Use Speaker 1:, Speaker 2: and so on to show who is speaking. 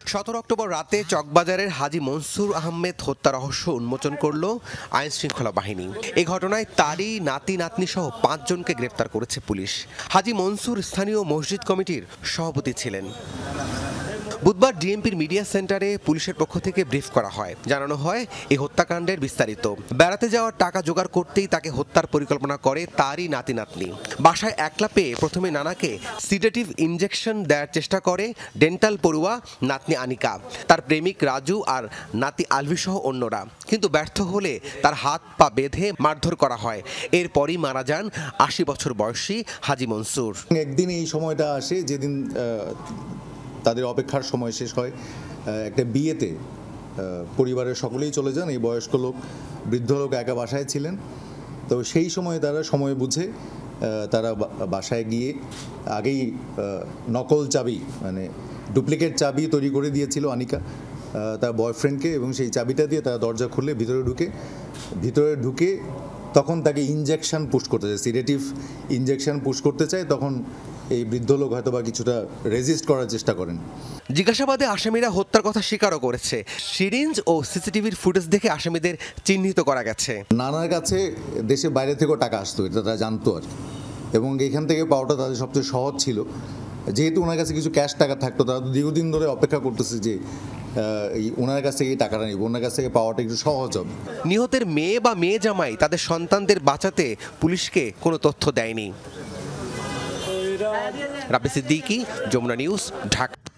Speaker 1: 17 October রাতে চকবাজারের হাজী মনসুর আহমেদ হত্যা রহস্য উন্মোচন করল আইন শৃঙ্খলা বাহিনী। এই ঘটনায় তারই নাতি নাতনি সহ 5 জনকে গ্রেফতার করেছে পুলিশ। হাজী মনসুর স্থানীয় মসজিদ কমিটির সভাপতি ছিলেন। বুধবার ডিএমপির মিডিয়া সেন্টারে পুলিশের পক্ষ থেকে ব্রিফ করা হয়। জানানো হয় এই হত্যাকাণ্ডের বিস্তারিত। বেড়াতে যাওয়ার টাকা জোগাড় করতেই তাকে হত্যার পরিকল্পনা করে তারই নাতি নাতনি। বাসায় একলা পেয়ে প্রথমে নানাকে সিডেটিভ ইনজেকশন দেওয়ার চেষ্টা করে ডেন্টাল পড়ুয়া নাতনি আনিকা, তার প্রেমিক রাজু আর নাতি আলভি সহ অন্যরা, কিন্তু ব্যর্থ হলে তার হাত পা বেঁধে মারধর করা হয়। এরপরই মারা যান 80 বছর বয়সী হাজী মনসুর।
Speaker 2: একদিন এই সময়টা আসে যেদিন তাদের অপেক্ষার সময় শেষ হয়। একটা বিয়েতে পরিবারের সকলেই চলে যান। এই বয়স্ক লোক, বৃদ্ধ লোক একা বাসায় ছিলেন। তো সেই সময় তারা সময় বুঝে তারা বাসায় গিয়ে আগেই নকল চাবি, মানে ডুপ্লিকেট চাবি তৈরি করে দিয়েছিল আনিকা তার বয়ফ্রেন্ডকে, এবং সেই চাবিটা দিয়ে তারা দরজা খুলে ভিতরে ঢুকে তখন তাকে ইনজেকশন পুশ করতে চায়, সিডেটিভ ইনজেকশন পুশ করতে চায়। তখন এই বৃদ্ধ লোক হয়তো বা কিছুটা রেজিস্ট করার চেষ্টা করেন।
Speaker 1: জিজ্ঞাসাবাদে আসামিরা হত্যার কথা স্বীকারও করেছে। সিরিঞ্জ ও সিসিটিভির ফুটেজ দেখে আসামিদের চিহ্নিত করা গেছে।
Speaker 2: নানার কাছে দেশের বাইরে থেকেও টাকা আসতো, এটা তারা জানতো আর, এবং এখান থেকে পাওয়াটা তাদের সবচেয়ে সহজ ছিল। যেহেতু ওনার কাছে কিছু ক্যাশ টাকা থাকতো, তারা দীর্ঘদিন ধরে অপেক্ষা করতেছে যে ওনার কাছ থেকে এই টাকাটা নিব, ওনার কাছ থেকে পাওয়াটা একটু সহজ হবে।
Speaker 1: নিহতের মেয়ে বা মেয়ে জামাই তাদের সন্তানদের বাঁচাতে পুলিশকে কোনো তথ্য দেয়নি। রাব্বি সিদ্দিকী, যমুনা নিউজ, ঢাকা।